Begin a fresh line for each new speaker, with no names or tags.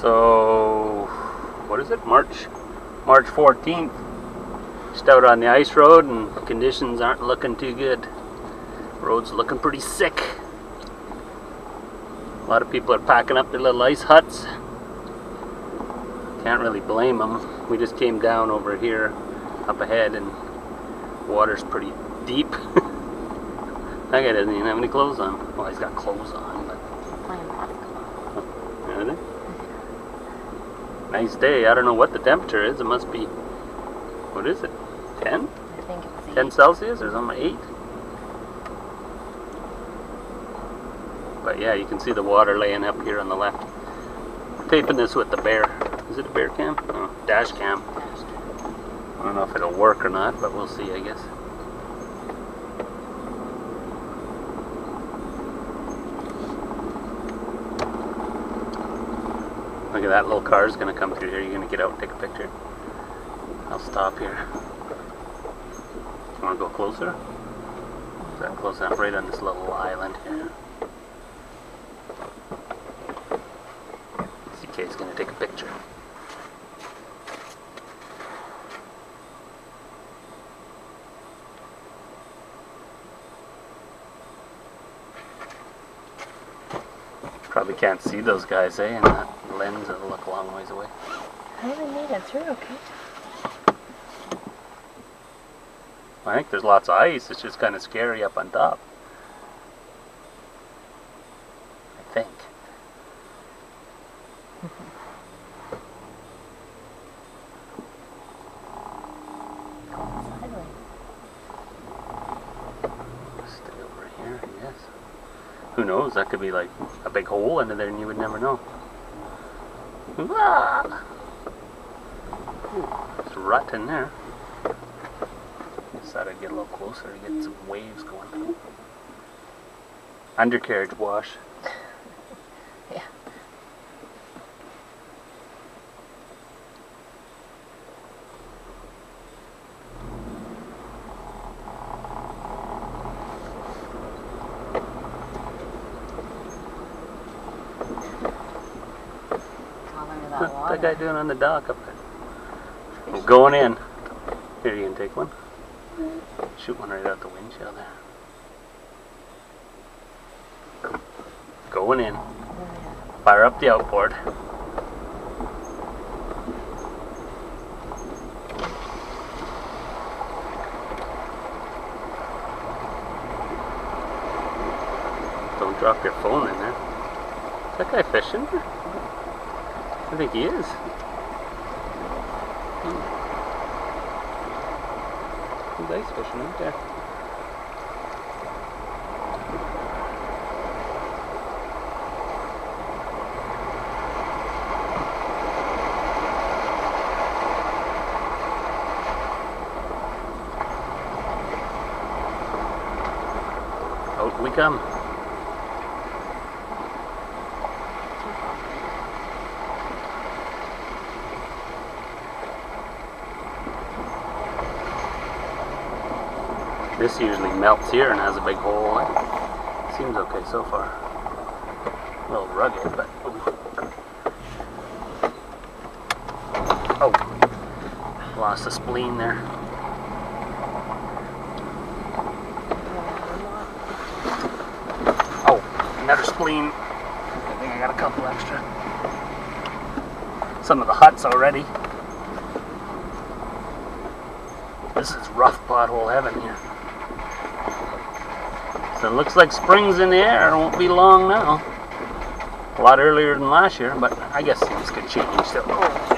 So, what is it? March 14th. Just out on the ice road, and conditions aren't looking too good. Road's looking pretty sick. A lot of people are packing up their little ice huts. Can't really blame them. We just came down over here, up ahead, and water's pretty deep. That guy doesn't even have any clothes on. Well, he's got clothes on, but... Really? Nice day. I don't know what the temperature is. It must be... What is it? 10?
I think it's 8.
10 Celsius or something? 8? But yeah, you can see the water laying up here on the left. I'm taping this with the bear. Is it a bear cam? No, dash cam. I don't know if it'll work or not, but we'll see, I guess. Look at that little car's gonna come through here. You're gonna get out and take a picture. I'll stop here. You wanna go closer? Is that close enough? Right on this little island here. CK's gonna take a picture. Probably can't see those guys, eh? And that lens will look a long ways away.
How do they made it through, okay?
I think there's lots of ice. It's just kind of scary up on top. I think. Stay over here, I guess. Who knows? That could be like a big hole into there and you would never know. Ah! Ooh, there's a rut in there. Thought I'd get a little closer to get some waves going through. Undercarriage wash.
Yeah.
What's that guy doing on the dock up there? I'm going in. Here, you can take one. Shoot one right out the windshield there. Going in. Fire up the outboard. Don't drop your phone in there. Is that guy fishing? I think he is. He's ice fishing right there. Out we come. This usually melts here and has a big hole. Seems okay so far. A little rugged, but oh, lost a spleen there. Oh, another spleen. I think I got a couple extra. Some of the huts already. This is rough pothole heaven here. So it looks like spring's in the air. It won't be long now. A lot earlier than last year, but I guess things could change still. Oh.